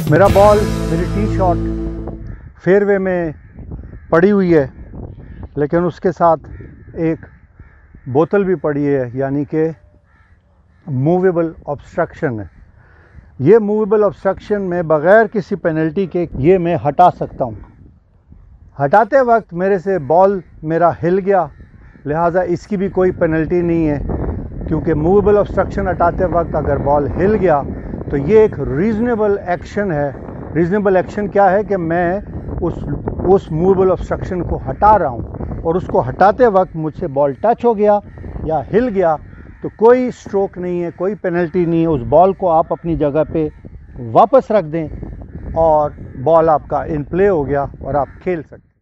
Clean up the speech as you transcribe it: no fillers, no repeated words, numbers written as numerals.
मेरा बॉल, मेरी tee shot fairway में पड़ी हुई है, लेकिन उसके साथ एक बोतल भी पड़ी है, यानी कि मूवेबल ऑब्स्ट्रक्शन है। ये मूवेबल ऑब्स्ट्रक्शन में बग़ैर किसी पेनल्टी के ये मैं हटा सकता हूँ। हटाते वक्त मेरे से बॉल मेरा हिल गया, लिहाजा इसकी भी कोई पेनल्टी नहीं है, क्योंकि मूवेबल ऑब्स्ट्रक्शन हटाते वक्त अगर बॉल हिल गया तो ये एक रीज़नेबल एक्शन है। रीज़नेबल एक्शन क्या है कि मैं उस मूवेबल ऑब्स्ट्रक्शन को हटा रहा हूँ, और उसको हटाते वक्त मुझसे बॉल टच हो गया या हिल गया तो कोई स्ट्रोक नहीं है, कोई पेनल्टी नहीं है। उस बॉल को आप अपनी जगह पे वापस रख दें और बॉल आपका इन प्ले हो गया और आप खेल सकते हैं।